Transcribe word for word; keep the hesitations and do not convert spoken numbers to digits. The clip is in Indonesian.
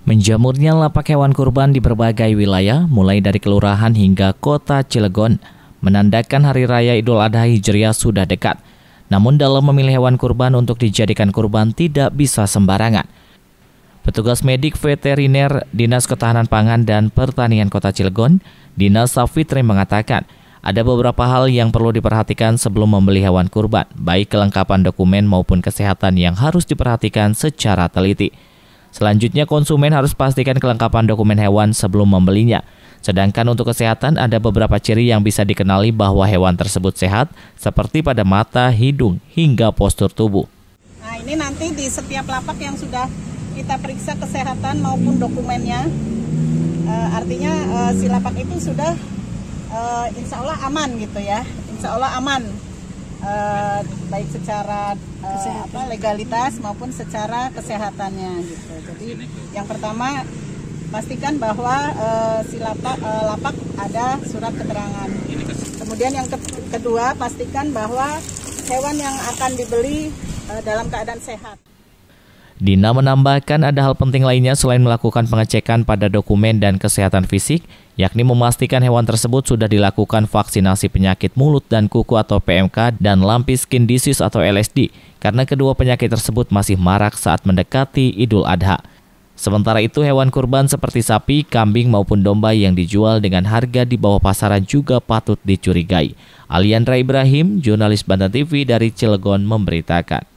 Menjamurnya lapak hewan kurban di berbagai wilayah, mulai dari kelurahan hingga kota Cilegon, menandakan Hari Raya Idul Adha Hijriah sudah dekat. Namun dalam memilih hewan kurban untuk dijadikan kurban tidak bisa sembarangan. Petugas medik veteriner Dinas Ketahanan Pangan dan Pertanian Kota Cilegon, Dina Safitri mengatakan, ada beberapa hal yang perlu diperhatikan sebelum membeli hewan kurban, baik kelengkapan dokumen maupun kesehatan yang harus diperhatikan secara teliti. Selanjutnya, konsumen harus pastikan kelengkapan dokumen hewan sebelum membelinya. Sedangkan untuk kesehatan, ada beberapa ciri yang bisa dikenali bahwa hewan tersebut sehat, seperti pada mata, hidung, hingga postur tubuh. Nah, ini nanti di setiap lapak yang sudah kita periksa kesehatan maupun dokumennya, uh, artinya uh, si lapak itu sudah uh, insya Allah aman gitu ya, insya Allah aman. Uh, baik secara uh, apa, legalitas maupun secara kesehatannya gitu. Jadi yang pertama pastikan bahwa uh, si lapak, uh, lapak ada surat keterangan. Kemudian yang ke kedua pastikan bahwa hewan yang akan dibeli uh, dalam keadaan sehat. Dina menambahkan ada hal penting lainnya selain melakukan pengecekan pada dokumen dan kesehatan fisik, yakni memastikan hewan tersebut sudah dilakukan vaksinasi penyakit mulut dan kuku atau P M K dan lumpy skin disease atau L S D, karena kedua penyakit tersebut masih marak saat mendekati Idul Adha. Sementara itu, hewan kurban seperti sapi, kambing maupun domba yang dijual dengan harga di bawah pasaran juga patut dicurigai. Aliandra Ibrahim, jurnalis Banten T V dari Cilegon memberitakan.